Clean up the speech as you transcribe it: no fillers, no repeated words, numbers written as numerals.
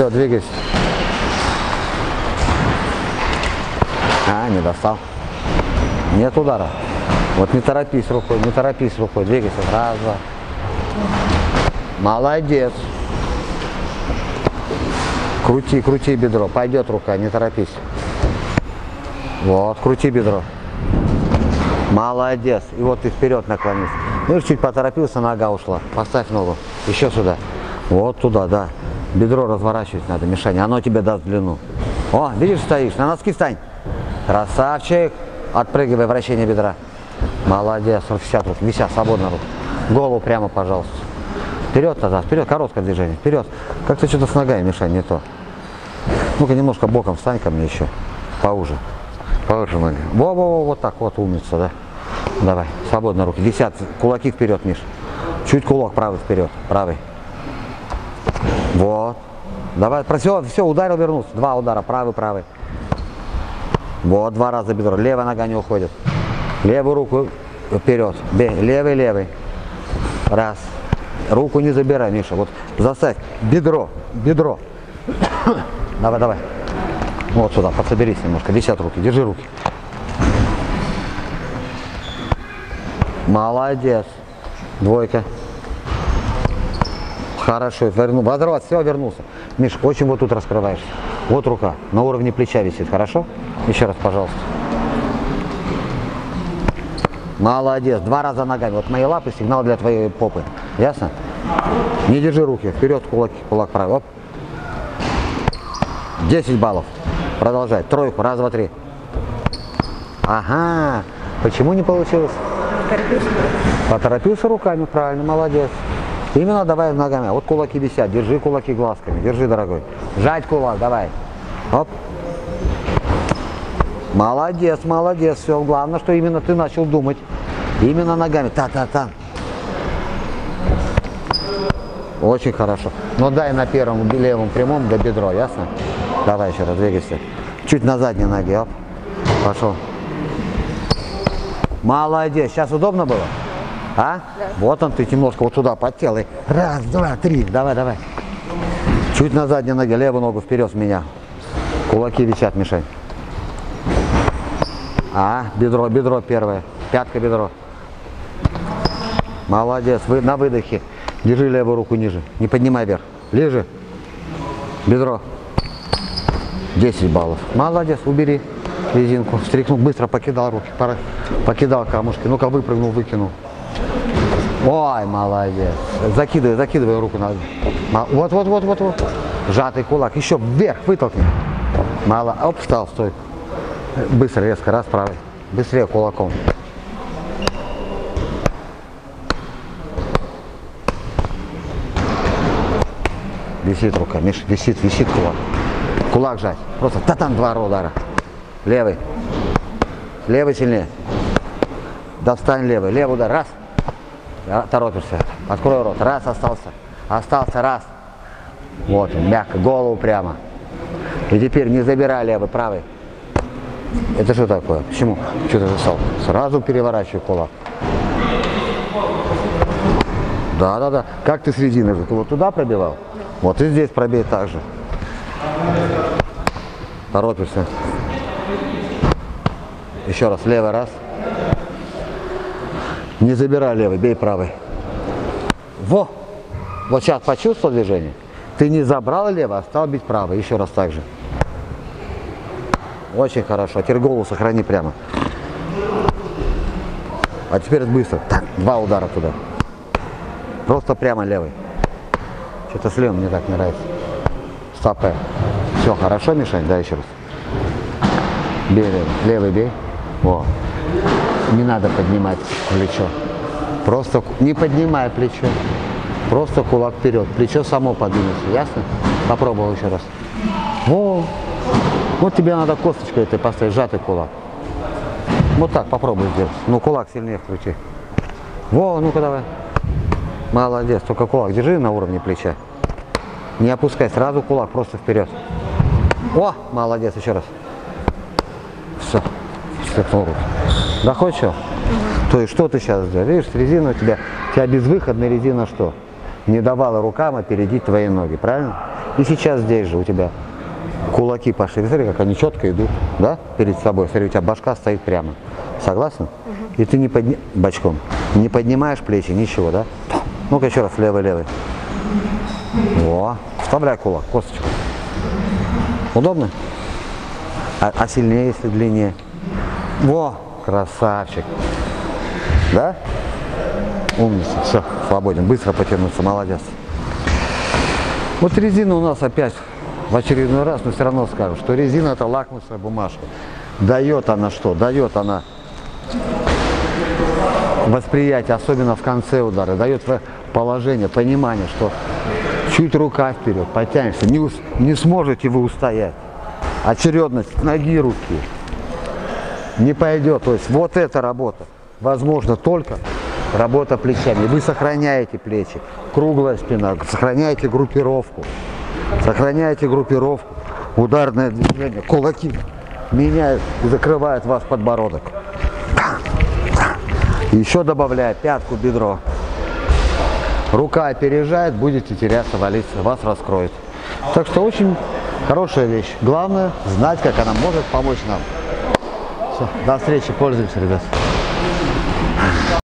Все, двигайся. А, не достал. Нет удара. Вот не торопись рукой, не торопись рукой. Двигайся. Раз, два. Молодец. Крути, крути бедро. Пойдет рука, не торопись. Вот, крути бедро. Молодец. И вот ты вперед наклонись. Ну, чуть поторопился, нога ушла. Поставь ногу. Еще сюда. Вот туда, да. Бедро разворачивать надо, Мишаня. Оно тебе даст длину. О, видишь, стоишь. На носки встань. Красавчик. Отпрыгивай, вращение бедра. Молодец. 60 рук. Вися, свободно рук. Голову прямо, пожалуйста. Вперед назад, вперед. Короткое движение. Вперед. Как-то что-то с ногами, Мишань, не то. Ну-ка, немножко боком встань ко мне еще. Поуже. Поуже ноги. Во-во-во, вот так вот, умница, да. Давай, свободно руки. Висят, кулаки вперед, Миш. Чуть кулак правый вперед, правый. Вот. Давай, все, ударил, вернулся. Два удара, правый, правый. Вот, два раза бедро. Левая нога не уходит. Левую руку вперед. Левый, левый. Раз. Руку не забирай, Миша. Вот заставь. Бедро, бедро. Давай, давай. Вот сюда, подсоберись немножко. Висят руки, держи руки. Молодец. Двойка. Хорошо. Возврат, все, вернулся. Миш, очень вот тут раскрываешься. Вот рука. На уровне плеча висит. Хорошо? Еще раз, пожалуйста. Молодец. Два раза ногами. Вот мои лапы сигнал для твоей попы. Ясно? Не держи руки. Вперед, кулак правый. Оп. 10 баллов. Продолжай. Тройку. Раз, два, три. Ага. Почему не получилось? Поторопился руками. Правильно. Молодец. Именно давай ногами. Вот кулаки висят. Держи кулаки глазками. Держи, дорогой. Жать кулак. Давай. Оп. Молодец, молодец. Все. Главное, что именно ты начал думать. Именно ногами. Та-та-та. Очень хорошо. Но дай на первом левом прямом до бедро. Ясно? Давай еще раз. Двигайся. Чуть на задней ноге. Оп. Пошел. Молодец. Сейчас удобно было? А? Да. Вот он, ты немножко вот туда подтел. И раз, два, три. Давай, давай. Чуть на задней ноге. Левую ногу вперед с меня. Кулаки висят, Мишань. А, бедро, бедро первое. Пятка, бедро. Молодец. На выдохе. Держи левую руку ниже. Не поднимай вверх. Лежи. Бедро. 10 баллов. Молодец. Убери резинку. Стряхнул. Быстро покидал руки. Покидал камушки. Ну-ка, выпрыгнул, выкинул. Ой, молодец. Закидывай, закидывай руку на. Вот, вот, вот, вот, вот. Сжатый кулак. Еще вверх вытолкни. Мало. Оп, встал, стой. Быстро, резко, раз, правый. Быстрее кулаком. Висит рука, Миша, висит кулак. Кулак жать. Просто та-там, два удара. Левый. Левый сильнее. Достань левый. Левый удар. Раз. Торопишься. Открой рот. Раз, остался. Остался, раз. Вот, мягко, голову прямо. И теперь не забирай левый, правый. Это что такое? Почему? Что ты застал? Сразу переворачивай кулак. Да. Как ты с резиной же? Ты вот туда пробивал? Вот и здесь пробей так же. Торопишься. Еще раз. Левый раз. Не забирай левый, бей правый. Во! Вот сейчас почувствовал движение? Ты не забрал левый, а стал бить правый. Еще раз так же. Очень хорошо. А теперь голову сохрани прямо. А теперь быстро. Так, два удара туда. Просто прямо левый. Что-то с левым мне так не нравится. Стопэ. Все, хорошо, Мишань? Да, еще раз. Бей левый. Левый бей. Во. Не надо поднимать плечо. Просто не поднимай плечо. Просто кулак вперед. Плечо само поднимется. Ясно? Попробовал еще раз. Во. Вот тебе надо косточкой этой поставить, сжатый кулак. Вот так попробуй сделать. Ну, кулак сильнее включи. Во, ну-ка давай. Молодец. Только кулак держи на уровне плеча. Не опускай, сразу кулак, просто вперед. О, молодец, еще раз. Все. Стряхнул руки. Да хоть что? То есть что ты сейчас сделал? Видишь, резина у тебя безвыходная резина что? Не давала рукам опередить твои ноги, правильно? И сейчас здесь же у тебя кулаки пошли. Смотри, как они четко идут, да, перед собой. Смотри, у тебя башка стоит прямо. Согласен? И ты бочком не поднимаешь плечи, ничего, да? Ну-ка еще раз, левый-левый. Во, вставляй кулак, косточку. Удобно? А сильнее, если длиннее? Во, красавчик. Да? Умница. Все, свободен. Быстро потянуться, молодец. Вот резина у нас опять в очередной раз, но все равно скажу, что резина это лакмусовая бумажка. Дает она что? Дает она восприятие, особенно в конце удара, дает положение, понимание, что чуть рука вперед, потянешься, не сможете вы устоять. Очередность ноги, руки не пойдет. То есть вот эта работа возможно только работа плечами. Вы сохраняете плечи, круглая спина, сохраняете группировку, ударное движение, кулаки меняют и закрывают вас подбородок. Еще добавляя пятку, бедро. Рука опережает, будете теряться, валиться, вас раскроет. Так что очень хорошая вещь. Главное знать, как она может помочь нам. Все, до встречи, пользуемся, ребят.